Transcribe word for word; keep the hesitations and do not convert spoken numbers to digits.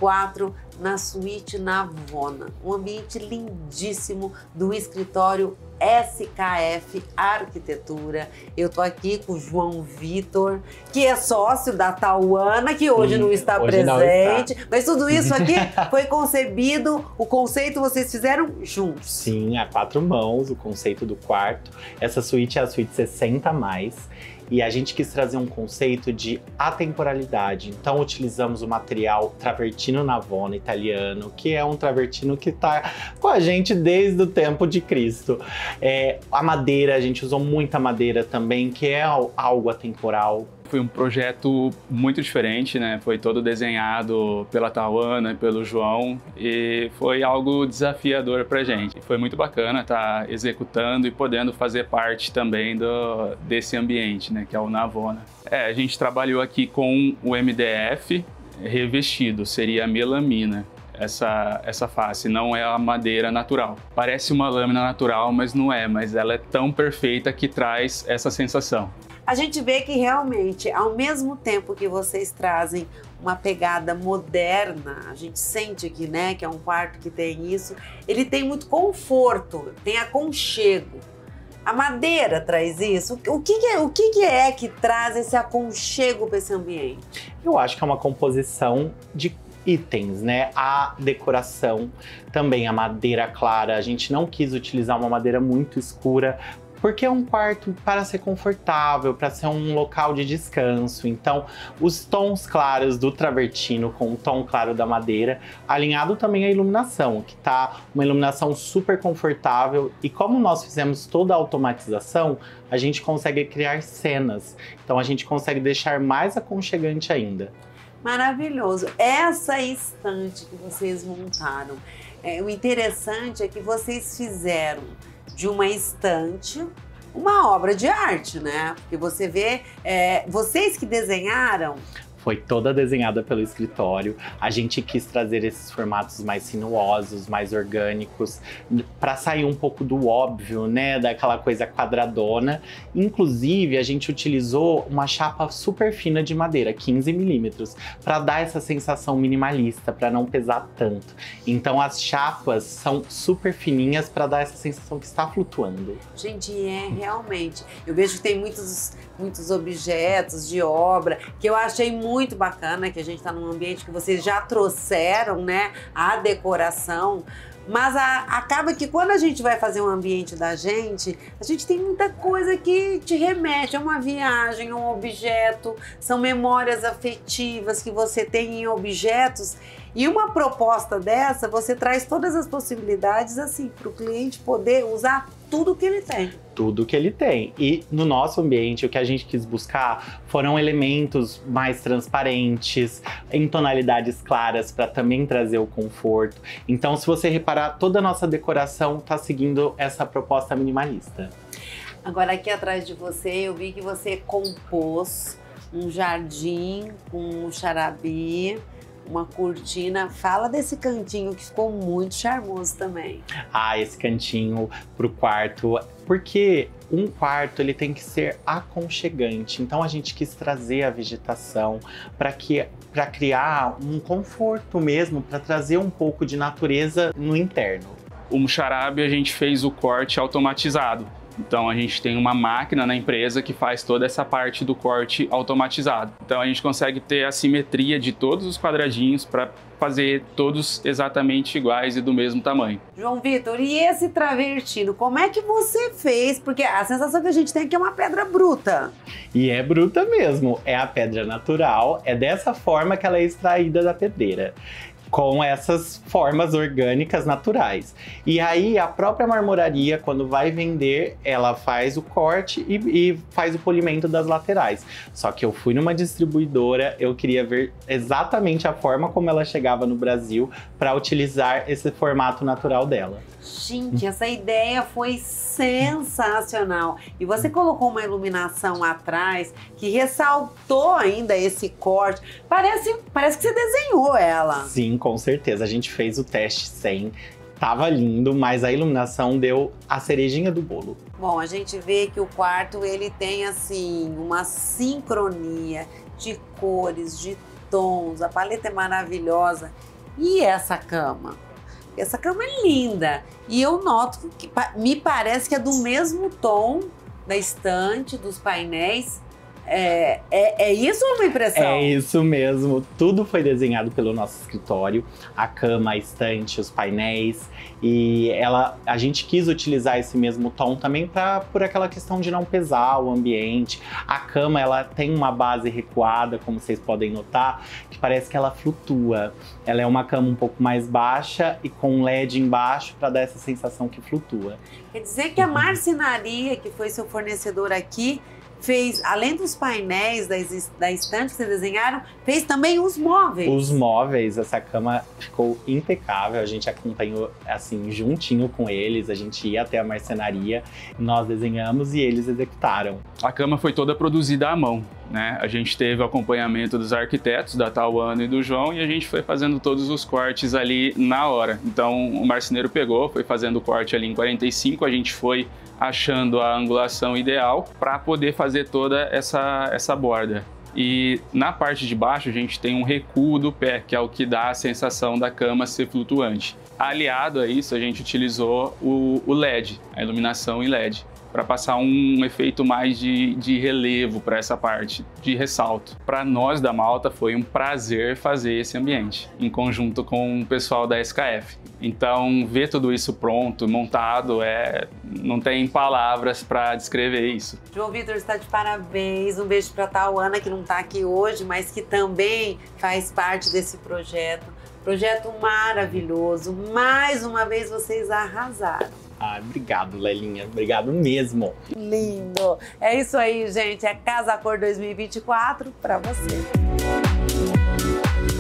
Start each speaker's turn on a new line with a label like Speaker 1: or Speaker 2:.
Speaker 1: quatro na suíte Navona, um ambiente lindíssimo do escritório S K F Arquitetura. Eu tô aqui com o João Vitor, que é sócio da Tauana, que hoje Sim, não está hoje presente, não está. Mas tudo isso aqui foi concebido, o conceito vocês fizeram juntos.
Speaker 2: Sim, a quatro mãos, o conceito do quarto. Essa suíte é a suíte sessenta mais. E a gente quis trazer um conceito de atemporalidade. Então utilizamos o material travertino Navona italiano, que é um travertino que está com a gente desde o tempo de Cristo. É, a madeira, a gente usou muita madeira também, que é algo atemporal.
Speaker 3: Foi um projeto muito diferente, né? Foi todo desenhado pela Tauana e pelo João e foi algo desafiador pra gente. Foi muito bacana estar executando e podendo fazer parte também do, desse ambiente, né? Que é o Navona. É, a gente trabalhou aqui com o M D F revestido, seria a melamina. Essa, essa face, não é a madeira natural. Parece uma lâmina natural, mas não é, mas ela é tão perfeita que traz essa sensação.
Speaker 1: A gente vê que realmente, ao mesmo tempo que vocês trazem uma pegada moderna, a gente sente aqui, né, que é um quarto que tem isso, ele tem muito conforto, tem aconchego. A madeira traz isso? O que, que, é, o que, que é que traz esse aconchego para esse ambiente?
Speaker 2: Eu acho que é uma composição de itens, né? A decoração, também a madeira clara. A gente não quis utilizar uma madeira muito escura, porque é um quarto para ser confortável, para ser um local de descanso. Então, os tons claros do travertino com o tom claro da madeira, alinhado também à iluminação, que tá uma iluminação super confortável. E como nós fizemos toda a automatização, a gente consegue criar cenas. Então, a gente consegue deixar mais aconchegante ainda.
Speaker 1: Maravilhoso. Essa estante que vocês montaram, é, o interessante é que vocês fizeram de uma estante uma obra de arte, né? Porque você vê, é, vocês que desenharam.
Speaker 2: Foi toda desenhada pelo escritório. A gente quis trazer esses formatos mais sinuosos, mais orgânicos, para sair um pouco do óbvio, né? Daquela coisa quadradona. Inclusive, a gente utilizou uma chapa super fina de madeira, quinze milímetros, para dar essa sensação minimalista, para não pesar tanto. Então, as chapas são super fininhas para dar essa sensação que está flutuando.
Speaker 1: Gente, é realmente. Eu vejo que tem muitos, muitos objetos de obra que eu achei muito muito bacana, que a gente está num ambiente que vocês já trouxeram, né, a decoração, mas a, acaba que quando a gente vai fazer um ambiente da gente, a gente tem muita coisa que te remete a uma viagem, a um objeto, são memórias afetivas que você tem em objetos. E uma proposta dessa, você traz todas as possibilidades assim para o cliente poder usar tudo que ele tem.
Speaker 2: Tudo que ele tem. E no nosso ambiente, o que a gente quis buscar foram elementos mais transparentes, em tonalidades claras, para também trazer o conforto. Então, se você reparar, toda a nossa decoração está seguindo essa proposta minimalista.
Speaker 1: Agora, aqui atrás de você, eu vi que você compôs um jardim com um charabi, uma cortina. Fala desse cantinho que ficou muito charmoso também.
Speaker 2: Ah, esse cantinho pro quarto, porque um quarto ele tem que ser aconchegante. Então a gente quis trazer a vegetação para que para criar um conforto mesmo, para trazer um pouco de natureza no interno.
Speaker 3: O Muxarabe a gente fez o corte automatizado. Então a gente tem uma máquina na empresa que faz toda essa parte do corte automatizado. Então a gente consegue ter a simetria de todos os quadradinhos para fazer todos exatamente iguais e do mesmo tamanho.
Speaker 1: João Vitor, e esse travertino, como é que você fez? Porque a sensação que a gente tem é que é uma pedra bruta.
Speaker 2: E é bruta mesmo, é a pedra natural, é dessa forma que ela é extraída da pedreira, com essas formas orgânicas naturais. E aí a própria marmoraria, quando vai vender, ela faz o corte e, e faz o polimento das laterais. Só que eu fui numa distribuidora, eu queria ver exatamente a forma como ela chegava no Brasil para utilizar esse formato natural dela.
Speaker 1: Gente, essa ideia foi sensacional. E você colocou uma iluminação atrás que ressaltou ainda esse corte. Parece, parece que você desenhou ela.
Speaker 2: Sim, com certeza. A gente fez o teste sem. Tava lindo, mas a iluminação deu a cerejinha do bolo.
Speaker 1: Bom, a gente vê que o quarto ele tem assim uma sincronia de cores, de tons. A paleta é maravilhosa. e essa cama? Essa cama é linda e eu noto que me parece que é do mesmo tom da estante, dos painéis. É, é, é isso ou uma impressão?
Speaker 2: É isso mesmo, tudo foi desenhado pelo nosso escritório, a cama, a estante, os painéis, e ela, a gente quis utilizar esse mesmo tom também pra, por aquela questão de não pesar o ambiente. A cama, ela tem uma base recuada, como vocês podem notar, que parece que ela flutua. Ela é uma cama um pouco mais baixa e com um L E D embaixo para dar essa sensação que flutua.
Speaker 1: Quer dizer que a marcenaria, que foi seu fornecedor aqui, fez, além dos painéis da, da estante que vocês desenharam, fez também os móveis.
Speaker 2: Os móveis, essa cama ficou impecável, a gente acompanhou assim, juntinho com eles, a gente ia até a marcenaria, nós desenhamos e eles executaram.
Speaker 3: A cama foi toda produzida à mão, né? A gente teve o acompanhamento dos arquitetos, da Tauana e do João, e a gente foi fazendo todos os cortes ali na hora. Então o marceneiro pegou, foi fazendo o corte ali em quarenta e cinco, a gente foi achando a angulação ideal para poder fazer toda essa, essa borda. E na parte de baixo a gente tem um recuo do pé, que é o que dá a sensação da cama ser flutuante. Aliado a isso, a gente utilizou o, o L E D, a iluminação em L E D, para passar um efeito mais de, de relevo para essa parte, de ressalto. Para nós da Malta foi um prazer fazer esse ambiente, em conjunto com o pessoal da S K F. Então, ver tudo isso pronto, montado, é, não tem palavras para descrever isso.
Speaker 1: João Vitor está de parabéns, um beijo para a Tauana, que não está aqui hoje, mas que também faz parte desse projeto. Projeto maravilhoso, mais uma vez vocês arrasaram.
Speaker 2: Ah, obrigado, Lelinha. Obrigado mesmo.
Speaker 1: Lindo. É isso aí, gente. É Casa Cor dois mil e vinte e quatro para você.